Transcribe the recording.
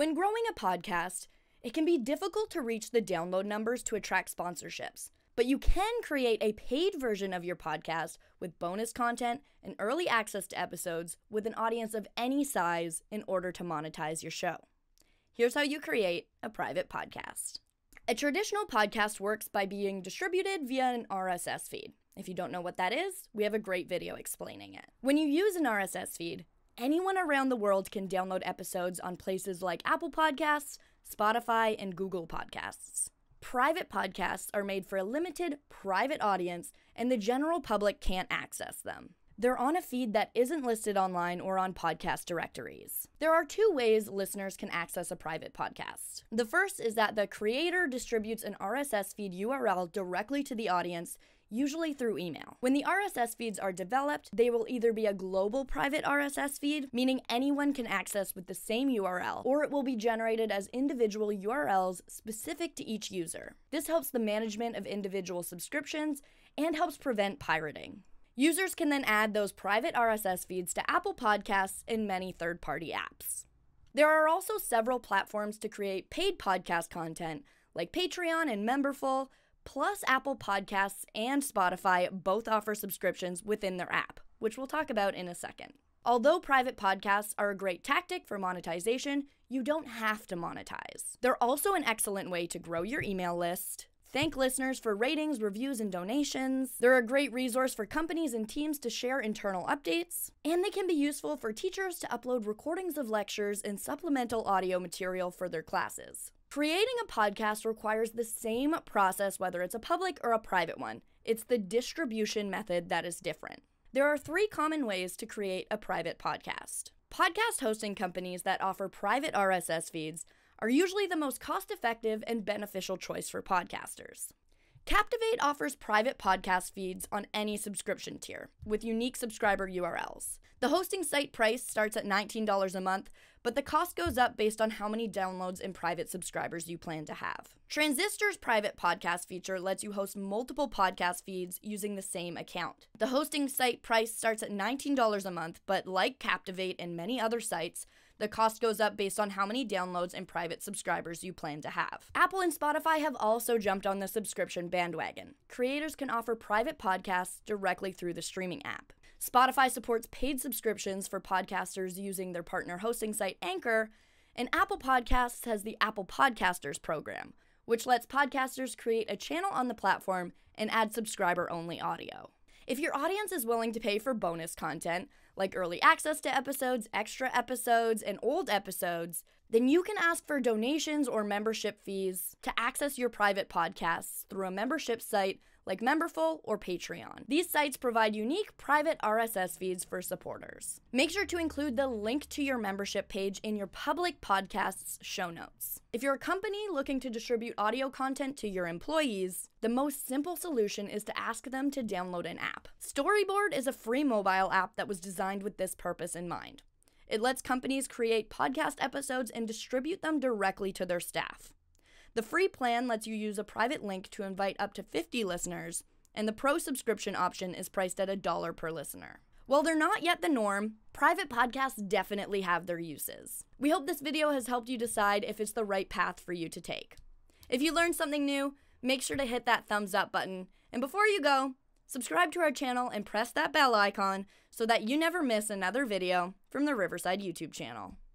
When growing a podcast, it can be difficult to reach the download numbers to attract sponsorships, but you can create a paid version of your podcast with bonus content and early access to episodes with an audience of any size in order to monetize your show. Here's how you create a private podcast. A traditional podcast works by being distributed via an RSS feed. If you don't know what that is, we have a great video explaining it. When you use an RSS feed, anyone around the world can download episodes on places like Apple Podcasts, Spotify, and Google Podcasts. Private podcasts are made for a limited, private audience, and the general public can't access them. They're on a feed that isn't listed online or on podcast directories. There are two ways listeners can access a private podcast. The first is that the creator distributes an RSS feed URL directly to the audience, usually through email. When the RSS feeds are developed, they will either be a global private RSS feed, meaning anyone can access with the same URL, or it will be generated as individual URLs specific to each user. This helps the management of individual subscriptions and helps prevent pirating. Users can then add those private RSS feeds to Apple Podcasts and many third-party apps. There are also several platforms to create paid podcast content, like Patreon and Memberful, plus Apple Podcasts and Spotify both offer subscriptions within their app, which we'll talk about in a second. Although private podcasts are a great tactic for monetization, you don't have to monetize. They're also an excellent way to grow your email list, thank listeners for ratings, reviews, and donations. They're a great resource for companies and teams to share internal updates, and they can be useful for teachers to upload recordings of lectures and supplemental audio material for their classes. Creating a podcast requires the same process whether it's a public or a private one. It's the distribution method that is different. There are 3 common ways to create a private podcast. Podcast hosting companies that offer private RSS feeds are usually the most cost-effective and beneficial choice for podcasters. Captivate offers private podcast feeds on any subscription tier, with unique subscriber URLs. The hosting site price starts at $19 a month, but the cost goes up based on how many downloads and private subscribers you plan to have. Transistor's private podcast feature lets you host multiple podcast feeds using the same account. The hosting site price starts at $19 a month, but like Captivate and many other sites, the cost goes up based on how many downloads and private subscribers you plan to have. Apple and Spotify have also jumped on the subscription bandwagon. Creators can offer private podcasts directly through the streaming app. Spotify supports paid subscriptions for podcasters using their partner hosting site Anchor, and Apple Podcasts has the Apple Podcasters program, which lets podcasters create a channel on the platform and add subscriber-only audio. If your audience is willing to pay for bonus content, like early access to episodes, extra episodes, and old episodes, then you can ask for donations or membership fees to access your private podcasts through a membership site like Memberful or Patreon. These sites provide unique private RSS feeds for supporters. Make sure to include the link to your membership page in your public podcast's show notes. If you're a company looking to distribute audio content to your employees, the most simple solution is to ask them to download an app. Storyboard is a free mobile app that was designed with this purpose in mind. It lets companies create podcast episodes and distribute them directly to their staff. The free plan lets you use a private link to invite up to 50 listeners, and the pro subscription option is priced at $1 per listener. While they're not yet the norm, private podcasts definitely have their uses. We hope this video has helped you decide if it's the right path for you to take. If you learned something new, make sure to hit that thumbs up button, and before you go, subscribe to our channel and press that bell icon so that you never miss another video from the Riverside YouTube channel.